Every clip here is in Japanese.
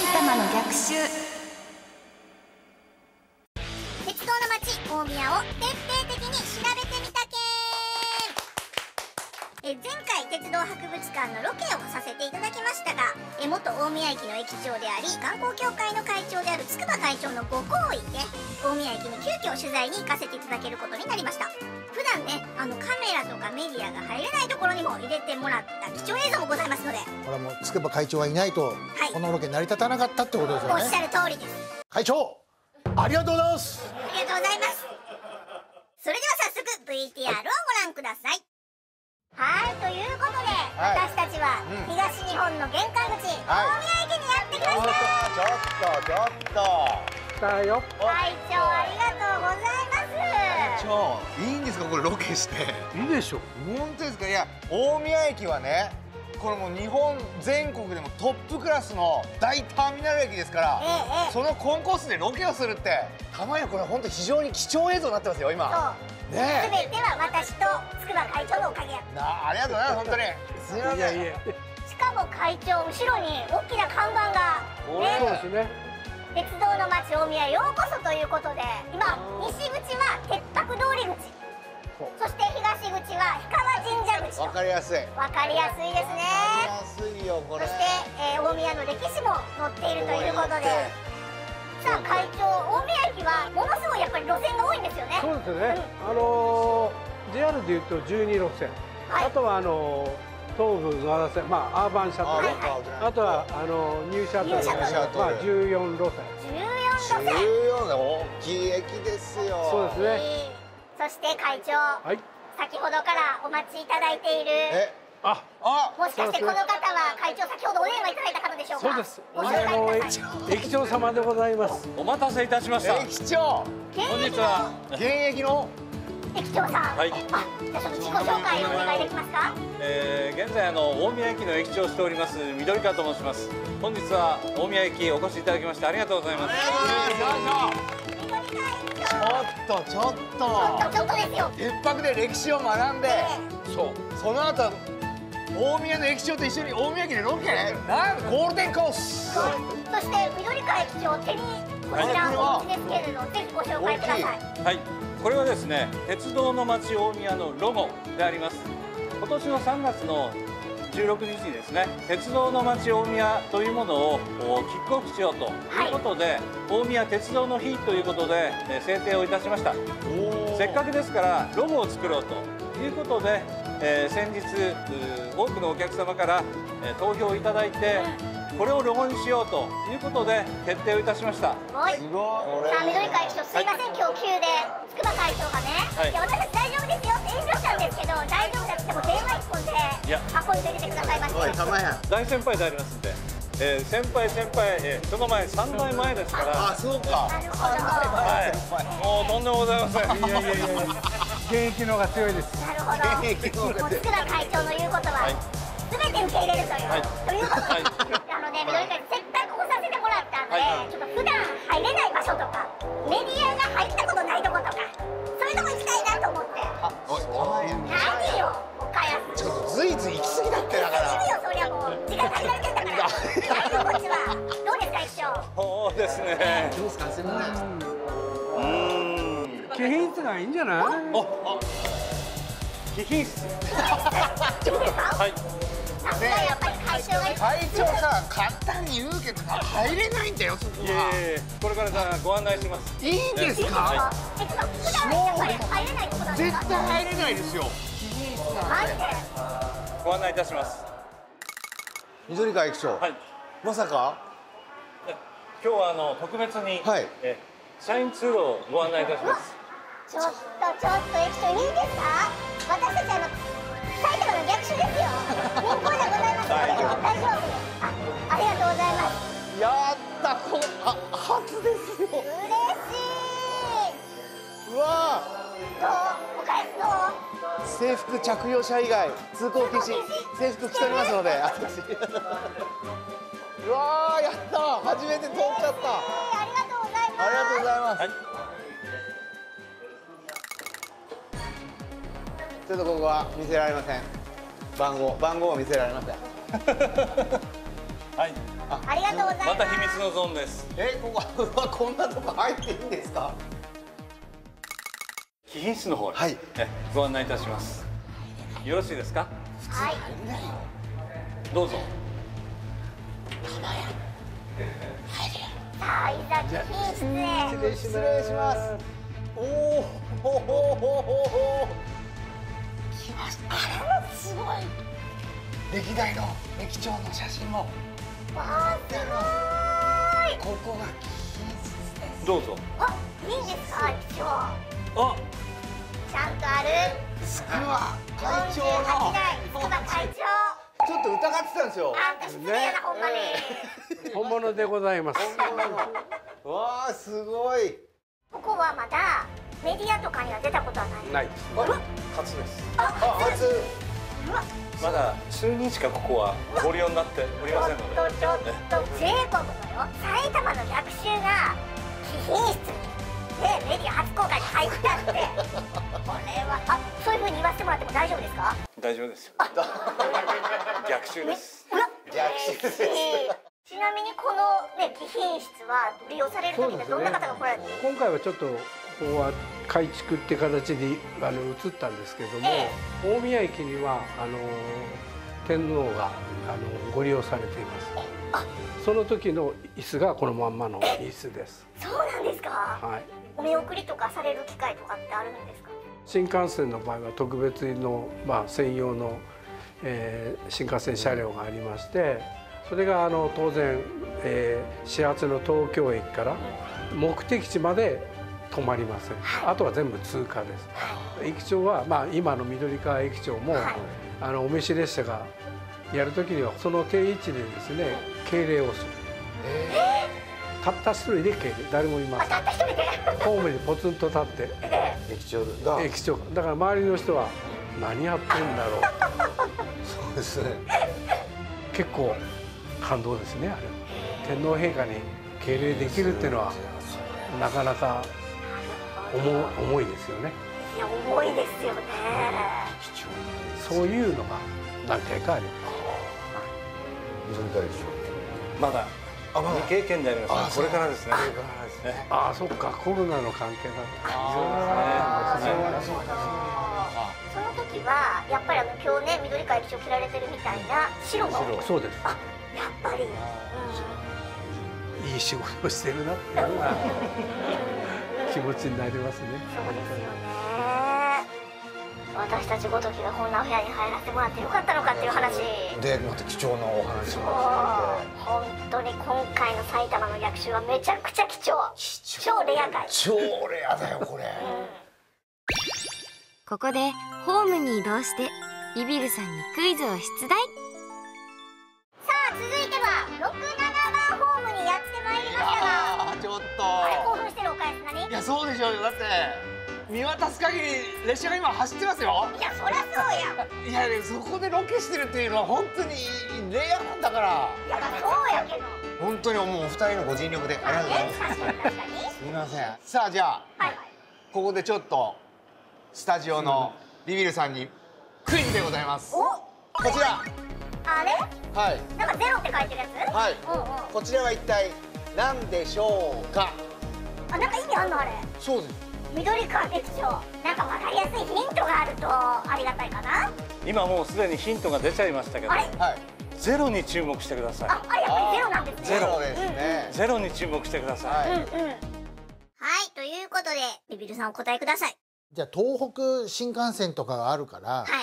埼玉の逆襲。 鉄道の街大宮を徹底的に調べてみたけん。前回鉄道博物館のロケをさせていただきましたが、元大宮駅の駅長であり観光協会の会長である筑波会長のご厚意で大宮駅に急遽取材に行かせていただけることになりました。普段ね、カメラとかメディアが入れないところにも入れてもらった貴重映像もございますので、 これはもう筑波会長がいないと、このロケ成り立たなかったってことですよね。 おっしゃる通りです。 会長、ありがとうございます。 ありがとうございます。それでは早速 VTR をご覧ください。はい、ということで、私たちは東日本の玄関口、大宮駅にやってきました。 ちょっと会長ありがとうございます。 会長、いいんですかこれロケして。 いいでしょ。 本当ですか。いや、大宮駅はね、これもう日本全国でもトップクラスの大ターミナル駅ですから、そのコンコースでロケをするってたまにはこれ本当非常に貴重映像になってますよ今。 そうね、全ては私と筑波会長のおかげや。 ありがとうございます。本当にすみません。 しかも会長、後ろに大きな看板がね、 そうですね。 鉄道の街大宮へようこそということで、今西口は鉄泊通り口、そして東口は氷川神社口と。 わかりやすい。 わかりやすいですね。 わかりやすいよこれ。 そして、大宮の歴史も載っているということで、さあ会長、大宮駅はものすごいやっぱり路線が多いんですよね。 そうですね。JR でいうと12路線、あとは東武野田線、アーバンシャトル、あとはニューシャトル、14路線。 14で大きい駅ですよ。 そうですね。 そして会長、先ほどからお待ちいただいている、もしかしてこの方は会長、先ほどお電話いただいた方でしょうか。 そうです。駅長様でございます。 お待たせいたしました。 駅長、 本日は現役の駅長さん。じゃあちょっと自己紹介をお願いできますか。 現在大宮駅の駅長をしております緑川と申します。本日は大宮駅お越しいただきましてありがとうございます。 ちょっとですよ。鉄泊で歴史を学んで、その後大宮の駅長と一緒に大宮駅でロケ、ゴールデンコース。 そして緑川駅長、手にこちらお持ちですけれど、ぜひご紹介ください。 はい、これはですね、鉄道の街大宮のロゴであります。今年の3月の16日にですね、鉄道の街大宮というものをキックオフしようということで、大宮鉄道の日ということで制定をいたしました。せっかくですからロゴを作ろうということで、先日多くのお客様から投票いただいて、これをロゴにしようということで決定をいたしました。 すごい。さあ緑川駅長、すいません、今日急で筑波会長がね、いや私たち大丈夫ですよって遠慮したんですけど、大丈夫だって言っても電話一本で箱に入れてくださいまして。 大先輩でありますんで、先輩、その前3代前ですから。 そうか。 なるほど。 もうとんでもございません。 現役の方が強いです。 なるほど。もう筑波会長の言うことは全て受け入れるということで、緑川にせっかく来させてもらったんで、ちょっと普段入れない場所とか、メディアが入ったことないとことか、そういうとこ行きたいなと思って。何よ、岡安。 ちょっとずいずい行き過ぎだってだから。 行き過ぎるよ、そりゃもう時間限られてんだから。大丈夫こっちは。どうですか駅長。 そうですね。 どうですか、すみません。 貴賓室がいいんじゃない？ 貴賓室。はい。 やっぱり会長さ、簡単に言うけど入れないんだよ、そこは。 これからじゃあご案内します。 いいんですか？ 普段やっぱり入れないとこなんですか？ 絶対入れないですよ。 マジで？ ご案内いたします。 緑川駅長。まさか？ 今日は特別に社員通路をご案内いたします。 ちょっと駅長、いいんですか？私たち埼玉の逆襲ですよ。民放でございます。大丈夫。ありがとうございます。 やった、初ですよ。 嬉しい。 うわどう？お返すどう？ 制服着用者以外通行禁止。制服着ておりますので、私。うわやった、初めて通っちゃった。 ありがとうございます。 ありがとうございます。ちょっとここは見せられません。番号は見せられません。 はい。 ありがとうございます。 また秘密のゾーンです。 ここはこんなとこ入っていいんですか？ 貴賓室の方に、 はい、 ご案内いたします。よろしいですか？ はい。 どうぞ。 さあ、いざ貴賓室へ。 失礼します。おお、来ました。あら、すごい。歴代の駅長の写真も。 わあ、すごい。 ここが貴賓室です。 どうぞ。 あ、いいんですか、駅長。 あ、 ちゃんとある。 つくば会長 48 の。 代、つくば会長。 ちょっと疑ってたんですよ。 あんた失礼な、ほんまに。 本物でございます。 わあ、すごい。 ここはまだメディアとかには出たことはない。 ないです。 初です。 あ、初。 うわ、 まだ数人しかここはご利用になっておりませんので。 ちょっと全国のよ、埼玉の逆襲が貴賓室にね、メディア初公開に入ったってこれは、そういう風に言わせてもらっても大丈夫ですか？ 大丈夫ですよ。逆襲です。 うわ、 逆襲です。 ちなみにこのね、貴賓室は利用される時ってどんな方が来られる？ 今回はちょっとここは改築って形で移ったんですけども、大宮駅には天皇がご利用されています。その時の椅子がこのまんまの椅子です。 そうなんですか。 はい。 お見送りとかされる機会とかってあるんですか？ 新幹線の場合は特別の、専用の、新幹線車両がありまして、それが当然、始発の東京駅から目的地まで止まりません。あとは全部通過です。駅長は、今の緑川駅長も、お召し列車がやるときにはその定位置でですね、敬礼をする。たった一人で敬礼、誰もいません。 たった一人でホームにポツンと立って駅長が。 駅長だから周りの人は何やってんだろう。 そうですね。 結構感動ですね、あれは。天皇陛下に敬礼できるっていうのはなかなか重いですよね。 いや、重いですよね。 そういうのが何回かあります。 まだ未経験であります。これからですね。 ああ、そっか、コロナの関係だった。 その時はやっぱり今日ね、緑川駅長着られてるみたいな白の。 そうです。 あ、やっぱり。 いい仕事をしてるなっていうような気持ちになりますね。 そうですよね。私たちごときがこんなお部屋に入らせてもらってよかったのかっていう話で、また貴重なお話も本当に今回の埼玉の逆襲はめちゃくちゃ貴重。超レア回。 超レアだよこれ。 ここでホームに移動してビビるさんにクイズを出題。 さあ、続いては6、7番ホームにやってまいりましたが、 ちょっとあれ、興奮してるおかやつ何？ いや、そうでしょうよ。だって見渡す限り列車が今走ってますよ。 いや、そりゃそうや。 いや、そこでロケしてるっていうのは本当にレアなんだから。 いや、そうやけど本当にもうお二人のご尽力でありがとうございます。 確かにすみません。さあ、じゃあ、ここでちょっとスタジオのビビるさんにクイズでございます。こちら。 あれ？ はい。 なんかゼロって書いてるやつ？ はい。こちらは一体何でしょうか。 あ、なんか意味あんのあれ？ そうです。 緑川駅長、なんかわかりやすいヒントがあるとありがたいかな。 今もうすでにヒントが出ちゃいましたけど、 あれ？ はい。 ゼロに注目してください。 あ、やっぱりゼロなんですね。 ゼロですね。 ゼロに注目してください。 はい、ということでビビるさんお答えください。 じゃあ東北新幹線とかがあるから、 はい。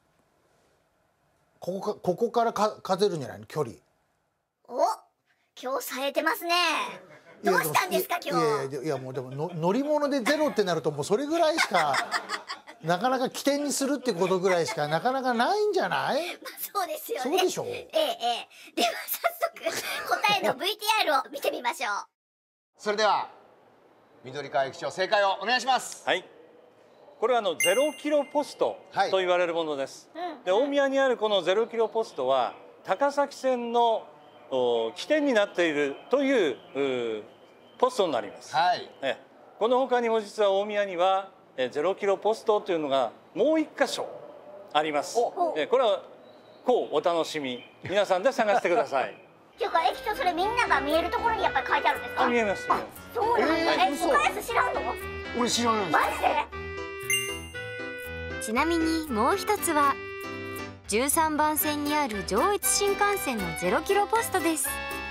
ここから数えるんじゃないの、距離。 お、今日冴えてますね。どうしたんですか今日。 いやもうでも乗り物でゼロってなるともうそれぐらいしかなかなか起点にするってことぐらいしかなかなかないんじゃない？ そうですよね。 そうでしょう。 では早速答えの VTR を見てみましょう。 それでは緑川駅長、正解をお願いします。 はい。これはゼロキロポストと言われるものです。で、大宮にあるこのゼロキロポストは高崎線の起点になっているというポストになります。 はい。 この他にも実は大宮にはゼロキロポストというのがもう一箇所あります。これはこうお楽しみ皆さんで探してください。 っていうか駅長、それみんなが見えるところにやっぱり書いてあるんですか？ 見えます。 そうなんだ。 嘘。 岡安知らんの？ 俺知らないです。 マジで？ ちなみにもう一つは13番線にある上越新幹線の0キロポストです。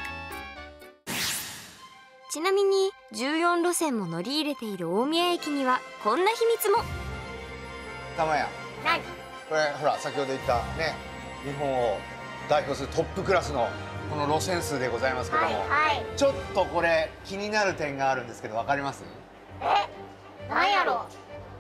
ちなみに14路線も乗り入れている大宮駅にはこんな秘密も。 玉屋、 何？ これほら先ほど言ったね、日本を代表するトップクラスのこの路線数でございますけども、ちょっとこれ気になる点があるんですけど、わかります？ なんやろ？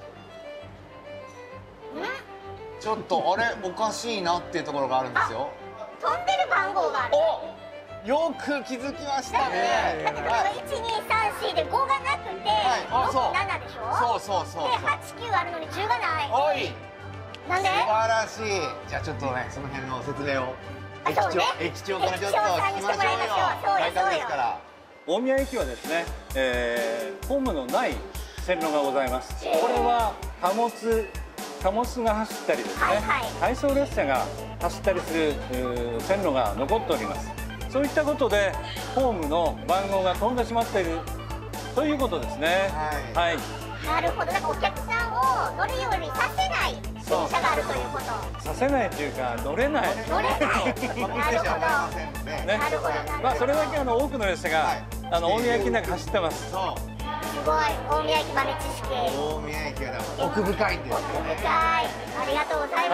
ちょっとあれおかしいなっていうところがあるんですよ。 飛んでる番号がある。 お、よく気づきましたね。 だってこれ1、2、3、4で5がなくて、6、7でしょ？ そう。 で8、9あるのに10がない。 おい。 なんで？ 素晴らしい。じゃあちょっとね、その辺の説明を駅長からちょっと聞きましょうよ。大体ですから。 大宮駅はですね、ホームのない線路がございます。これは貨物が走ったりですね、回送列車が走ったりする線路が残っております。そういったことでホームの番号が飛んでしまっているということですね。はい。 なるほど。だからお客さんを乗るようにさせない電車があるということ。 させないというか乗れない。 乗れない。なるほど。 ね。 なるほど。 まあそれだけ多くの列車が大宮駅の中走ってます。 すごい、大宮駅豆知識。 大宮駅は奥深いんですよね。 奥深い。ありがとうございます。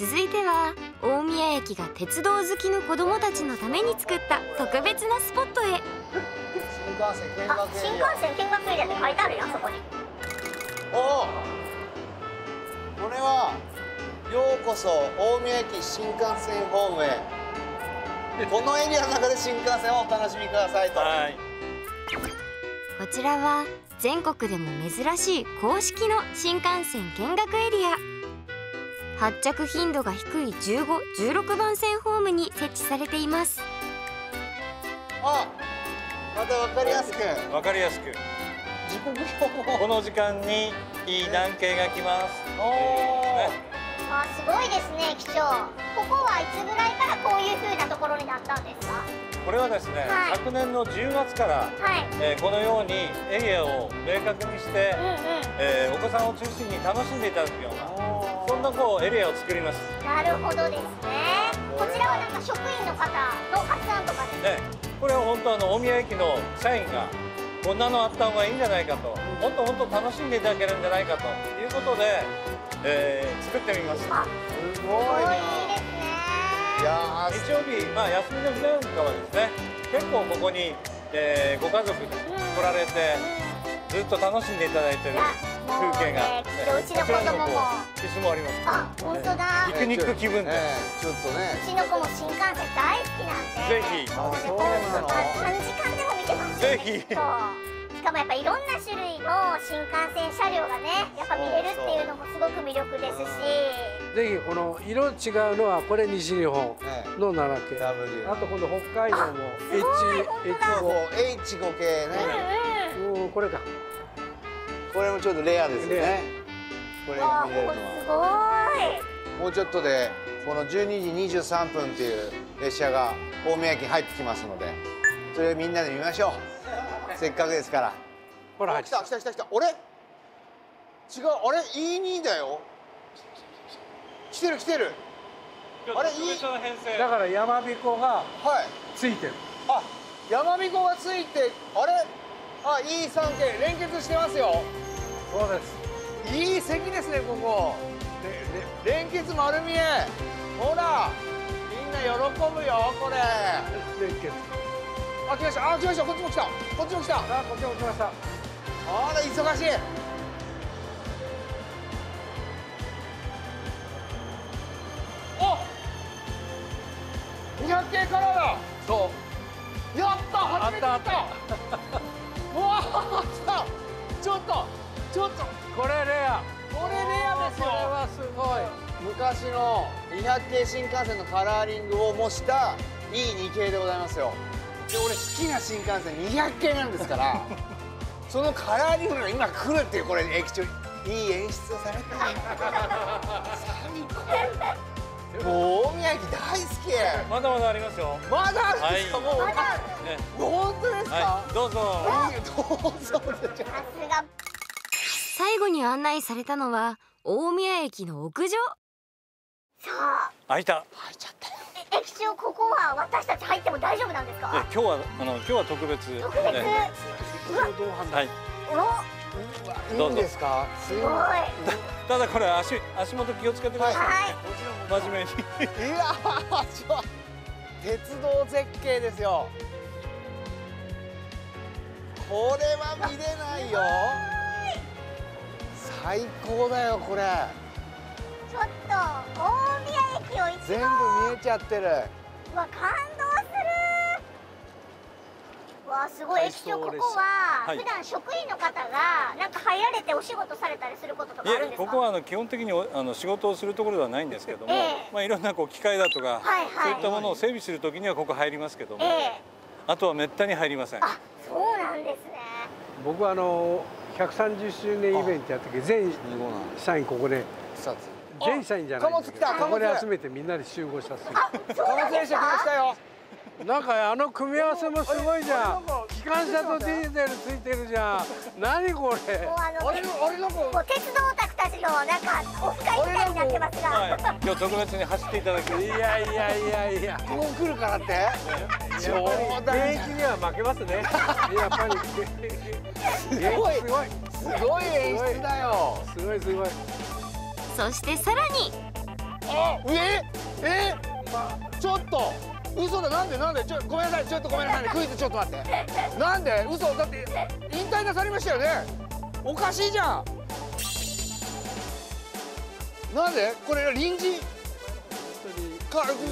続いては大宮駅が鉄道好きの子どもたちのために作った特別なスポットへ。 新幹線見学エリア。 新幹線見学エリアって書いてあるよ、そこに。 お、これはようこそ大宮駅新幹線ホームへ。このエリアの中で新幹線をお楽しみくださいと。 こちらは全国でも珍しい公式の新幹線見学エリア。発着頻度が低い15、16番線ホームに設置されています。 あ、また分かりやすく。 わかりやすく。 時刻表も。 この時間にいい段形が来ます。 あ、すごいですね、駅長。ここはいつぐらいからこういう風なところになったんですか？ これはですね、昨年の10月から、このようにエリアを明確にして、お子さんを中心に楽しんでいただくような、そんなエリアを作ります。 なるほどですね。こちらはなんか職員の方の発案とかですね。 これは本当大宮駅の社員がこんなのあった方がいいんじゃないかと、もっと楽しんでいただけるんじゃないかということで、作ってみました。 すごいな。 いいですね。 日曜日、休みの日なんかはですね、結構ここに、ご家族で来られて、ずっと楽しんでいただいてる風景が、 うちの子供も椅子もあります。 あ、本当だ。 ピクニック気分で、 ちょっとね。 うちの子も新幹線大好きなんで。 ぜひ。 そうなの。3時間でも見てます。 ぜひ。 しかもやっぱいろんな種類の新幹線車両がね、やっぱ見れるっていうのもすごく魅力ですし。 ぜひこの色違うのはこれ西日本の奈良県、あと今度北海道も H5 系ね。 これか。 これもちょっとレアですよね。これが見れるのは。 すごい。 もうちょっとでこの12時23分っていう列車が大宮駅に入ってきますので、それをみんなで見ましょう。せっかくですから。 ほら、 来た。あれ？違う。あれ E2 だよ。来てる。あれ E。 だから山彦がついてる。 あ、山彦がついて、あれ？あ、E3 系連結してますよ。 そうです。 いい席ですね、ここ。連結丸見え。ほら、みんな喜ぶよ、これ。 連結。 あ、来ました。こっちも来た。 あ、こっちも来ました。 あら、忙しい。お、200系カラーだ。 そう。 やった、初めて来た。うわー、来た。ちょっと。 これレア。 これレアですよ。 これはすごい。 昔の200系新幹線のカラーリングを模した E2 系でございますよ。で、俺好きな新幹線200系なんですからそのカラーリングが今来るっていう、これ駅長いい演出をされた最高。 もう大宮駅大好き。 まだまだありますよ。 まだあるんですか、もう。 ね、 本当ですか。 はい、どうぞ。 どうぞ。 さすが。 最後に案内されたのは大宮駅の屋上。 さあ、 開いた。 入っちゃったよ。 駅長、ここは私たち入っても大丈夫なんですか？ 今日は特別。 特別。うわ、 はい。 お、 いいんですか。 すごい。 ただこれ足元気をつけてください。 はい。 真面目に。 いや鉄道絶景ですよ。これは見れないよ。最高だよこれ。 ちょっと大宮駅を一度。 全部見えちゃってる。 うわ、感動する。わあ、すごい。駅長、ここは普段職員の方がなんか入られてお仕事されたりすることとかあるんですか？ ここは基本的に仕事をするところではないんですけども、いろんな機械だとか、そういったものを整備するときにはここ入りますけども、あとはめったに入りません。 あ、そうなんですね。 僕は130周年イベントやった時全社員ここで全社員じゃないんですけどここで集めてみんなで集合したっすよ。 貨物列車来ましたよ。 なんか組み合わせもすごいじゃん。機関車とディーゼルついてるじゃん。何これ。 もう鉄道オタクたちのなんかオフ会みたいになってますが、 今日特別に走っていただきます。 いやここ来るからって。 現役には負けますね。やっぱりすごい演出だよ。 すごい。 そしてさらにちょっと嘘だ。なんでごめんなさい。ちょっとごめんなさい。クイズちょっと待って。なんで嘘だって。引退なさりましたよね。おかしいじゃん。なんでこれ臨時これ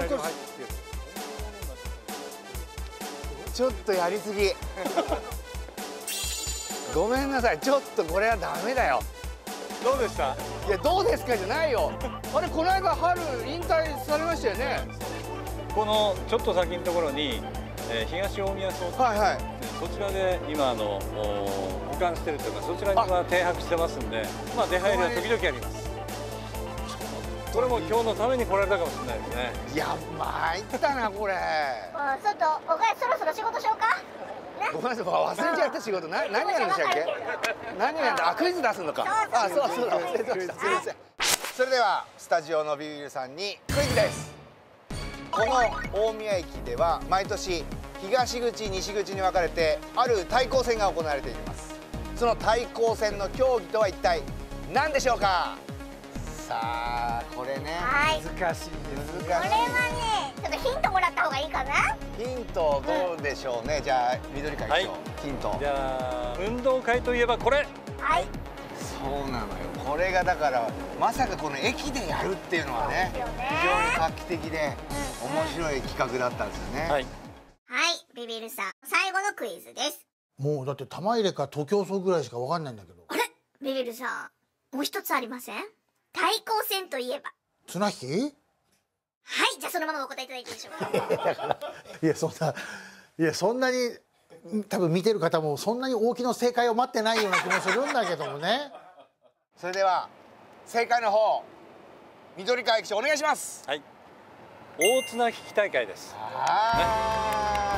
ちょっとやりすぎ。ごめんなさい。ちょっとこれはダメだよ。 どうでした？ いや、どうですかじゃないよ。あれ、この間春引退されましたよね。 このちょっと先のところに、東大宮倉庫、そちらで今保管してるというか、そちらには停泊してますんで、出入りは時々あります。これも今日のために来られたかもしれないですね。 いや、参ったなこれ。 ちょっとおかえそろそろ仕事しようか。 ごめんなさい、忘れちゃった仕事。何やるんでしたっけ？何やるんだ。クイズ出すのか。そうだ、忘れてました。すみません。それではスタジオのビビるさんにクイズです。この大宮駅では毎年東口西口に分かれてある対抗戦が行われています。その対抗戦の競技とは一体何でしょうか？さあ、これね、 難しい。 これはね、ちょっとヒントもらった方がいいかな。 ヒントどうでしょうね。じゃあ緑会長、ヒント。 じゃあ運動会といえばこれ。 はい。 そうなのよ。これがだからまさかこの駅でやるっていうのはね、非常に画期的で面白い企画だったんですよね。 はい、ビビるさん、最後のクイズです。 もうだって玉入れか徒競走ぐらいしかわかんないんだけど。 あれ、ビビるさん、もう一つありません？対抗戦といえば綱引き？ はい、じゃあそのままお答えいただいていいでしょうか。 いやそんなに多分見てる方もそんなに大きな正解を待ってないような気もするんだけどもね。 それでは正解の方、緑川駅長お願いします。 はい、大綱引き大会です。 はい、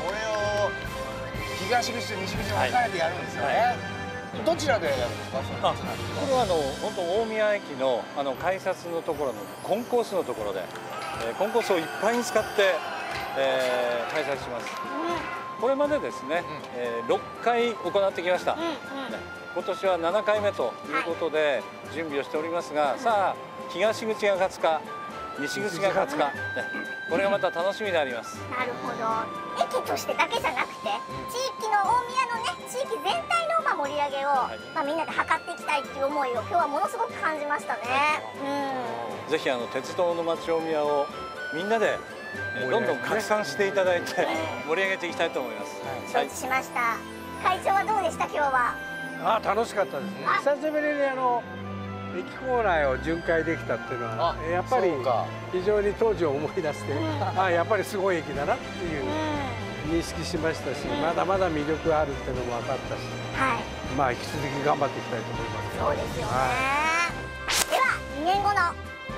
これを東口と西口に分かれてやるんですよね。どちらでやるんですか？ これは本当大宮駅の改札のところのコンコースのところで、コンコースをいっぱいに使って、開催します。これまでですね、6回行ってきました。今年は7回目ということで準備をしておりますが、さあ東口が勝つか西口が勝つか、これがまた楽しみであります。 なるほど。駅としてだけじゃなくて、地域の大宮のね、地域全体の盛り上げを、みんなで図っていきたいっていう思いを今日はものすごく感じましたね。ぜひ鉄道の街大宮をみんなでどんどん拡散していただいて盛り上げていきたいと思います。 承知しました。会長はどうでした今日は？ 楽しかったですね。久しぶりに駅構内を巡回できたっていうのはやっぱり非常に当時を思い出して、やっぱりすごい駅だなっていう認識しましたし、まだまだ魅力があるっていうのも分かったし、引き続き頑張っていきたいと思います。 そうですよね。では2年後の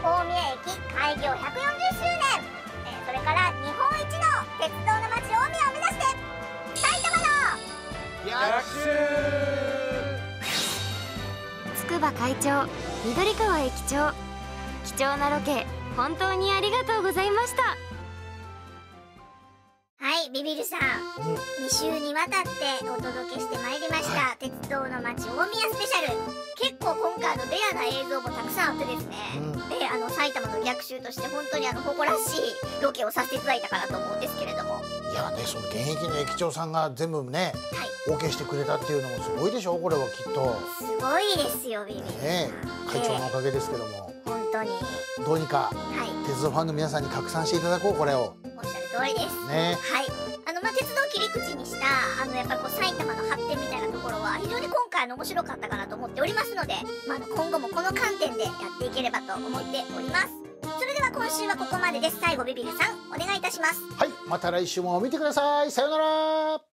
大宮駅開業140周年、それから日本一の鉄道の街大宮を目指して埼玉の逆襲。 筑波会長、緑川駅長、貴重なロケ本当にありがとうございました。 はい、ビビるさん、2週にわたってお届けしてまいりました、鉄道の街大宮スペシャル。結構今回レアな映像もたくさんあってですね、で埼玉の逆襲として本当に誇らしいロケをさせていただいたかなと思うんですけれども、 いやね、その現役の駅長さんが全部ね、OK してくれたっていうのもすごいでしょ、これはきっと。 すごいですよ、ビビるね、会長のおかげですけども、 本当にどうにか鉄道ファンの皆さんに拡散していただこう、これを。 おっしゃる通りですね。 はい、鉄道を切り口にしたやっぱり埼玉の発展みたいなところは非常に今回面白かったかなと思っておりますので、今後もこの観点でやっていければと思っております。それでは今週はここまでです。最後ビビるさんお願いいたします。 はい、また来週も見てください。さようなら。